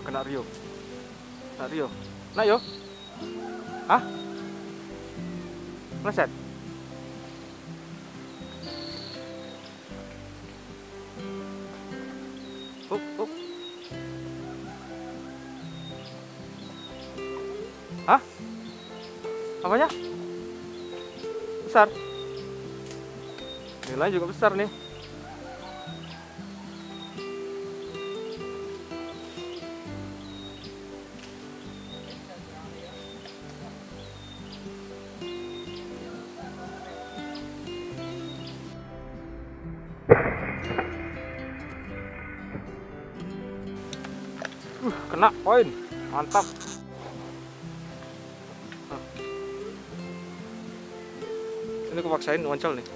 kena Rio. Kena Rio. Nah yo. Hah? Meleset. Up. Hah? Apanya? Besar. Nilai juga besar nih. Kena poin. Mantap. Ini aku paksain ngoncol nih.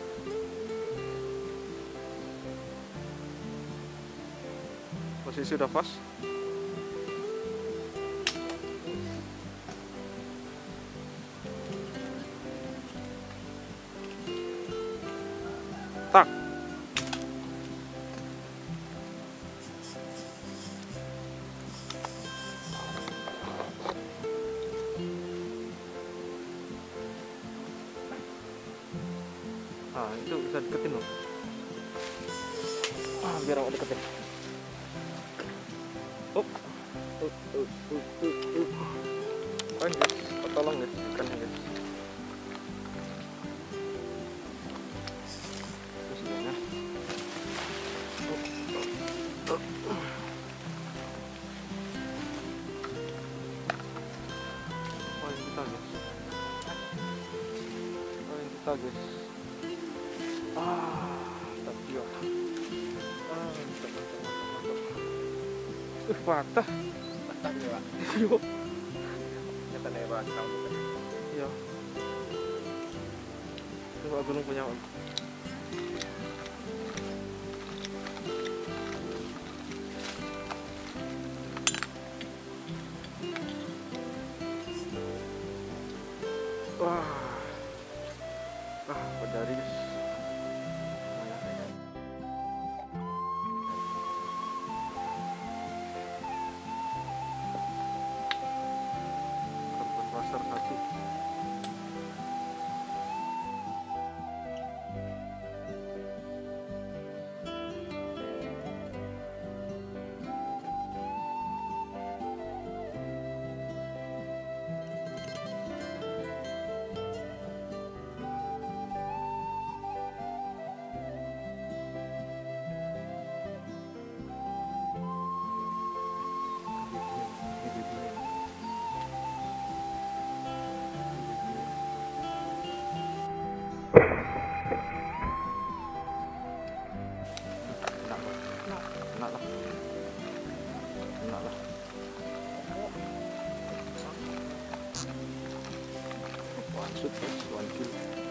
Posisi udah pas. Tak. Nah, itu bisa deketin loh. Biar aku deketin. Guys, tolong guys, ikannya guys. Terus ya. Poin kita guys. Guys. Tapi ya. Patah. Patah dia, Pak. Yo. Nyata nih, Pak. Iya. Itu Pak Gunung punya. Wah. Pedari guys. Korban pasar satu. Kena lah. Maksud guys, 1 kilo.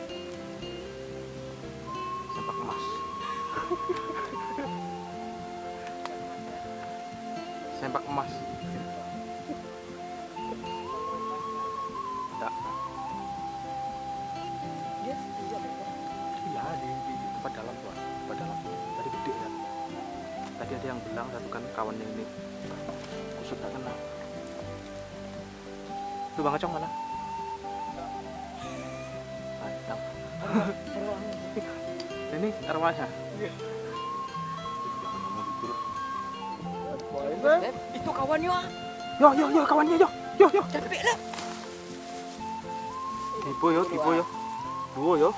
Sempak emas. Sempak emas. Enggak. Iya, di tempat dalam tuh, tempat dalam. Tadi gede ya. Tadi ada yang bilang satu kan kawannya ini kusut tak kena. Tuh Bang Acong mana? Mantap. Ini arwahnya. Itu kawannya. Yo kawannya yo. Capek lah. Tipe yo. Duo yo.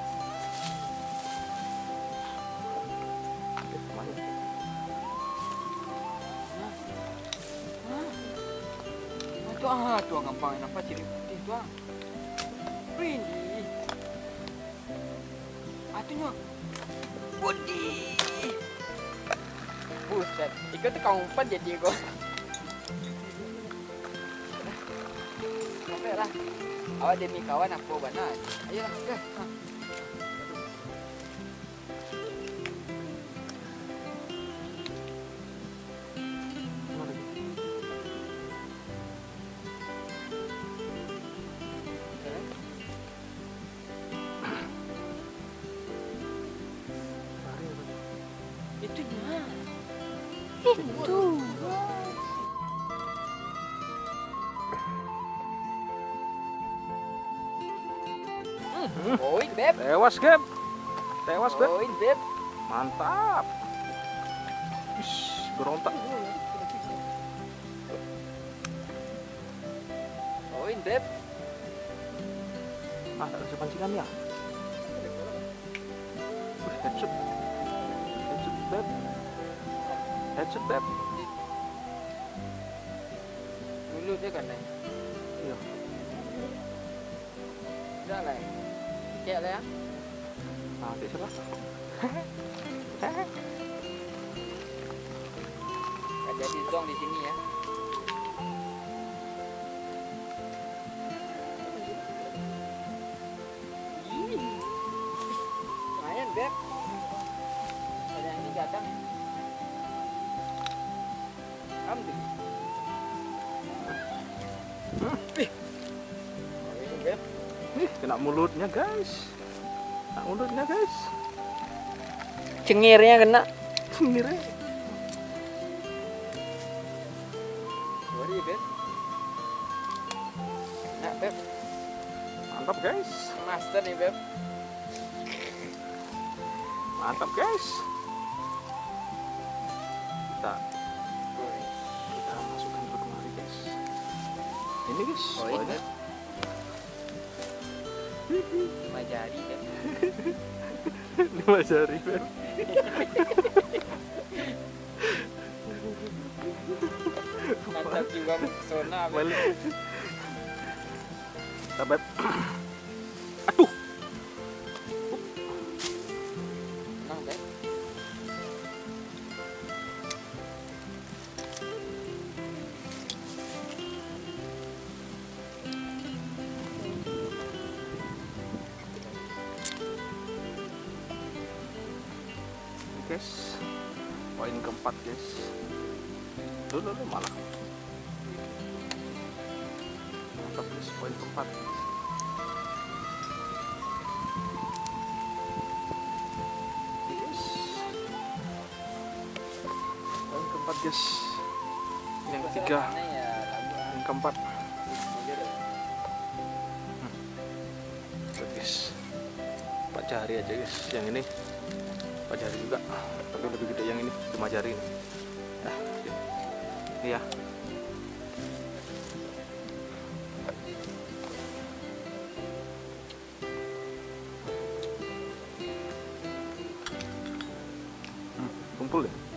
Tuh gampang apa ciri putih tuh. Ini. Atunya. Budi. Buset, ikut tuh kamu empat jadi kok. Sampai lah. Awak demi kawan apa benar? Ayo lah, gas. Itu. Poin, Beb. Tewas, Beb. Tewas, Beb. Poin, Beb. Mantap. Ish, berontak. Poin, Beb. Ah, tak ada pancingan ya. Headshot. Headshot, Beb. Headshot, Beb. Dulu dia kan, Neng. Iya. Udah lah. Cek lah ya. Nah, cek siapa? Gak jadi zong di sini ya. Ih. Lumayan, Beb. Ada yang ini datang. Alhamdulillah. Poin, Beb. Ih, kena mulutnya, guys. Kena mulutnya, guys. Cengirnya kena. Cengirnya. Sorry, Beb. Nah, Beb. Mantap, guys. Master nih, Beb. Mantap, guys. Kita masukkan ke kemari, guys. Ini, guys. Poin, Poinnya. Beb. 5 jari, Beb. 5 jari, Beb. Mantap jiwa mempesona, Beb. Balik. Kita, Beb. Aduh. Tenang, Beb. Guys, poin keempat, guys. Dulu malah mantap, guys. Poin keempat. Guys, poin keempat, guys. Yang ketiga, Mana ya, lagu ah. yang keempat. Jujur ya. Tuh, guys, 4 jari aja, guys. Yang ini 4 jari juga, tapi lebih gede yang ini, 5 jari ini. Nah, ini ya. Kumpul ya.